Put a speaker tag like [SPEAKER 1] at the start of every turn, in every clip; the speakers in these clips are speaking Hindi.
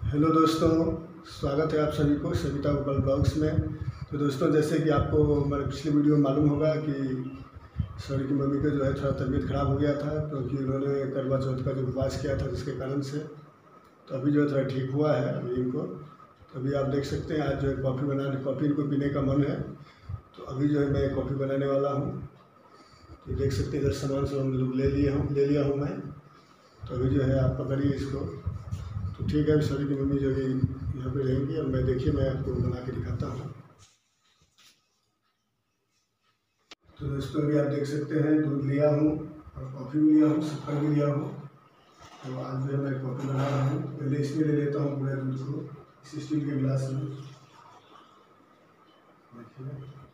[SPEAKER 1] हेलो दोस्तों, स्वागत है आप सभी को सविता गोपाल ब्लॉग्स में। तो दोस्तों, जैसे कि आपको हमारे पिछले वीडियो में मालूम होगा कि सर की मम्मी का जो है थोड़ा तबीयत खराब हो गया था, क्योंकि उन्होंने करवा चौथ का जो उपवास किया था जिसके कारण से। तो अभी जो है थोड़ा ठीक हुआ है अभी इनको। तो अभी आप देख सकते हैं आज जो है कॉफ़ी इनको पीने का मन है, तो अभी जो है मैं कॉफ़ी बनाने वाला हूँ। तो देख सकते हैं इधर सामान सब हम लोग ले लिया हूँ मैं। तो अभी जो है आप पकड़िए इसको। तो ठीक है, सर की मम्मी जो है यहाँ पे रहेंगी और मैं आपको बना के दिखाता हूँ। तो दोस्तों, अभी आप देख सकते हैं दूध लिया हूँ और कॉफ़ी भी लिया हूँ, शक्कर भी लिया हूँ। तो आज जो है मैं कॉफ़ी बना रहा हूँ। पहले इसमें ले लेता हूँ पूरे दूध को इस स्टील के गिलास में। देखिए,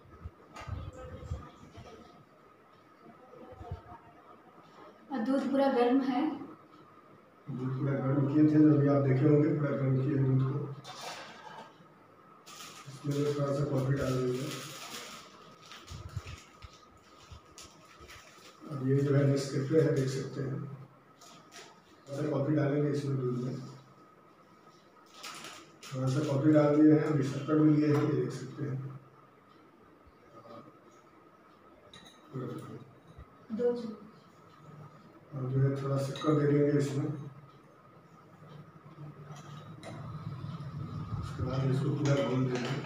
[SPEAKER 2] दूध पूरा गर्म है।
[SPEAKER 1] दूध पूरा गर्म किए थे, अभी आप देखे होंगे पूरा गर्म किए दूध को। इसमें थोड़ा सा कॉफ़ी डाल देंगे। अब ये जो है नेस्कैफे है, देख सकते हैं। थोड़ा कॉफ़ी डालेंगे इसमें दूध में, थोड़ा सा कॉफ़ी डाल दिए हैं। अभी शक्कर भी लिए हैं, ये देख सकते हैं। और जो है थोड़ा शक्कर दे देंगे इसमें। उसके बाद इसको पूरा घोल देंगे।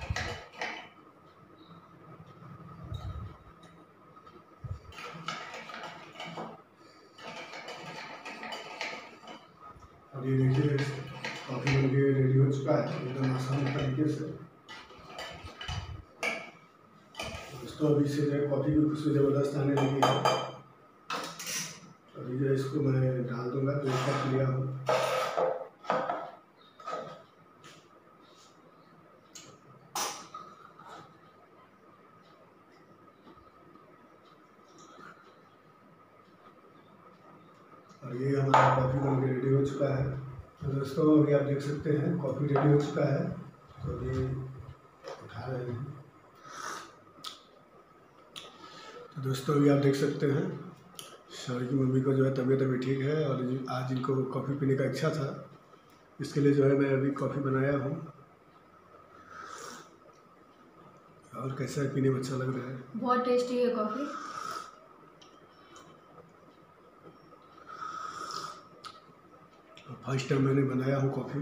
[SPEAKER 1] और ये देखिए कॉफ़ी बन के रेडी हो चुका है एकदम आसान तरीके से। दोस्तों, अभी से जो है कॉफ़ी की खुशबू ज़बरदस्त आने लगी है। अभी जो है इसको मैं डाल दूंगा। तो एक कप लिया हूँ। और ये हमारा कॉफ़ी बन के रेडी हो चुका है। तो दोस्तों, अभी आप देख सकते हैं कॉफ़ी रेडी हो चुका है। तो अभी उठा रहे हैं। तो दोस्तों, अभी आप देख सकते हैं सर की मम्मी को जो है तबीयत अभी ठीक है और आज इनको कॉफ़ी पीने का इच्छा था, इसके लिए जो है मैं अभी कॉफ़ी बनाया हूँ। और कैसा है, पीने में अच्छा लग रहा है?
[SPEAKER 2] बहुत टेस्टी है कॉफ़ी।
[SPEAKER 1] फर्स्ट टाइम मैंने बनाया हूँ कॉफ़ी।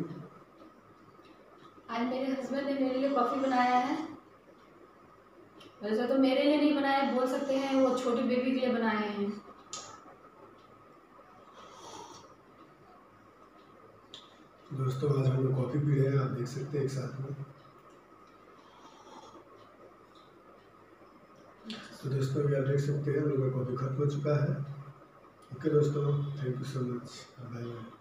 [SPEAKER 2] आज मेरे हस्बैंड ने मेरे लिए कॉफ़ी बनाया है। वैसे तो मेरे लिए नहीं बनाया, बोल सकते हैं वो छोटी बेबी के लिए बनाए हैं।
[SPEAKER 1] दोस्तों, आज हम लोग कॉफ़ी पी रहे हैं, आप देख सकते हैं एक साथ में। तो दोस्तों, अभी आप देख सकते हैं हम लोग का कॉफ़ी खत्म हो चुका है। ओके दोस्तों, thank you so much, bye bye.